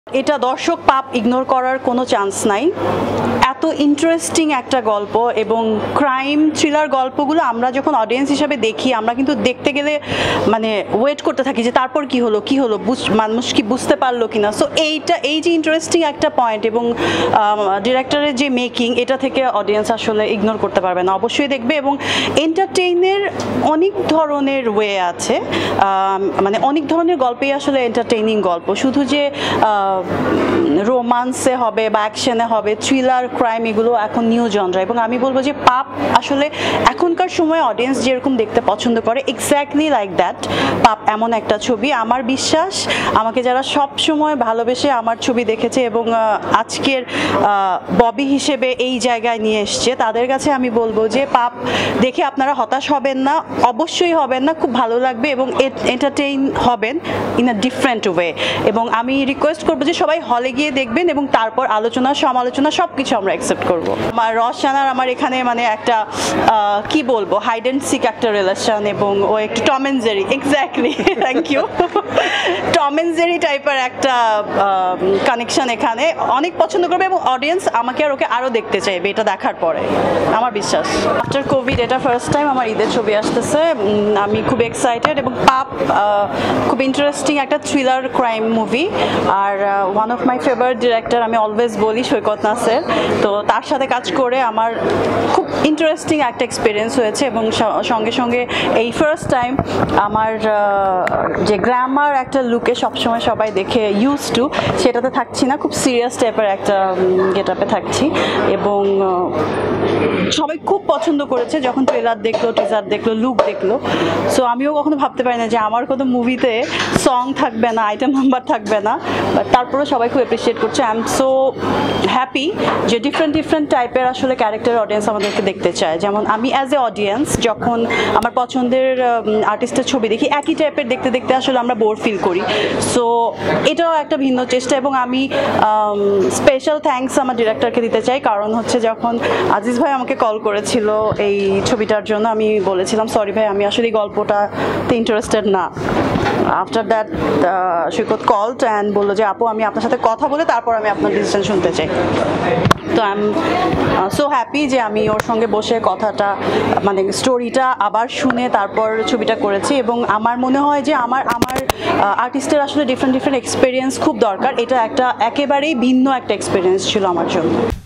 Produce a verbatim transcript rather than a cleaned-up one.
এটা দর্শক পাপ ইগনোর করার কোনো চান্স নাই। এত ইন্টারেস্টিং একটা গল্প এবং ক্রাইম থ্রিলার গল্পগুলো আমরা যখন অডিয়েন্স হিসাবে দেখি আমরা কিন্তু দেখতে গেলে মানে ওয়েট করতে থাকি যে তারপর কি হলো কি হলো মানুষ কি বুঝতে পারলো কিনা। সো এইটা এই যে ইন্টারেস্টিং একটা পয়েন্ট এবং ডিরেক্টরের যে মেকিং এটা থেকে অডিয়েন্স আসলে ইগনোর করতে পারবে না, অবশ্যই দেখবে। এবং এন্টারটেইনের অনেক ধরনের ওয়ে আছে, মানে অনেক ধরনের গল্পই আসলে এন্টারটেইনিং গল্প, শুধু যে রোমান্সে হবে বা অ্যাকশনে হবে, থ্রিলার ক্রাইম এগুলো এখন নিউ জনরা। এবং আমি বলবো যে পাপ আসলে এখনকার সময় অডিয়েন্স যেরকম দেখতে পছন্দ করে এক্স্যাক্টলি লাইক দ্যাট পাপ এমন একটা ছবি। আমার বিশ্বাস আমাকে যারা সব সময় ভালোবেসে আমার ছবি দেখেছে এবং আজকের ববি হিসেবে এই জায়গায় নিয়ে এসছে তাদের কাছে আমি বলবো যে পাপ দেখে আপনারা হতাশ হবেন না, অবশ্যই হবেন না, খুব ভালো লাগবে এবং এন্টারটেইন হবেন ইন আ ডিফারেন্ট ওয়ে। এবং আমি রিকোয়েস্ট করবো যে সবাই হলে গিয়ে দেখবেন এবং তারপর আলোচনা সমালোচনা সব কিছু আমরা অ্যাকসেপ্ট করবো। আমার রসানার আমার এখানে মানে একটা কি বলবো হাইড অ্যান্ড সিক একটা রিলেশন এবং ও একটু Tom and Jerry, exactly thank you, Tom and Jerry টাইপের একটা কানেকশন এখানে অনেক পছন্দ করবে এবং অডিয়েন্স আমাকে আর ওকে আরও দেখতে চাইবে এটা দেখার পরে, আমার বিশ্বাস। আফটার কোভিড এটা ফার্স্ট টাইম আমার ঈদের ছবি আসতেছে, আমি খুব এক্সাইটেড। এবং পাপ খুব ইন্টারেস্টিং একটা থ্রিলার ক্রাইম মুভি, আর one of my favourite director আমি অলওয়েজ বলি সৈকত নাসের, তো তার সাথে কাজ করে আমার খুব ইন্টারেস্টিং একটা এক্সপিরিয়েন্স হয়েছে। এবং সঙ্গে সঙ্গে এই ফার্স্ট টাইম আমার যে গ্ল্যামার একটা লুকে সবসময় সবাই দেখে ইউজ টু সেটাতে থাকছি না, খুব সিরিয়াস টাইপের একটা গেট আপে থাকছি। এবং সবাই খুব পছন্দ করেছে যখন ট্রেলার দেখলো, টিজার দেখলো, লুক দেখলো। সো আমিও কখনো ভাবতে পারি না যে আমার কোনো মুভিতে সং থাকবে না, আইটেম নাম্বার থাকবে না, বাট তারপরে সবাই খুব অ্যাপ্রিসিয়েট করছে। আই এম সো হ্যাপি যে ডিফারেন্ট ডিফারেন্ট টাইপের আসলে ক্যারেক্টার অডিয়েন্স আমাদেরকে দেখতে চায়। যেমন আমি অ্যাজ এ অডিয়েন্স যখন আমার পছন্দের আর্টিস্টের ছবি দেখি একই টাইপের দেখতে দেখতে আসলে আমরা বোর ফিল করি। সো এটাও একটা ভিন্ন চেষ্টা। এবং আমি স্পেশাল থ্যাঙ্কস আমার ডিরেক্টরকে দিতে চাই, কারণ হচ্ছে যখন আজিজ ভাই আমাকে কল করেছিল এই ছবিটার জন্য আমি বলেছিলাম সরি ভাই আমি আসলে এই গল্পটাতে ইন্টারেস্টেড না। After that Saikat called and বললো যে আপু আমি আপনার সাথে কথা বলে তারপর আমি আপনার ডিসিশন শুনতে চাই। তো আই এম সো হ্যাপি যে আমি ওর সঙ্গে বসে কথাটা মানে স্টোরিটা আবার শুনে তারপর ছবিটা করেছি। এবং আমার মনে হয় যে আমার আমার আর্টিস্টের আসলে ডিফারেন্ট ডিফারেন্ট এক্সপিরিয়েন্স খুব দরকার, এটা একটা একেবারেই ভিন্ন একটা এক্সপিরিয়েন্স ছিল আমার জন্য।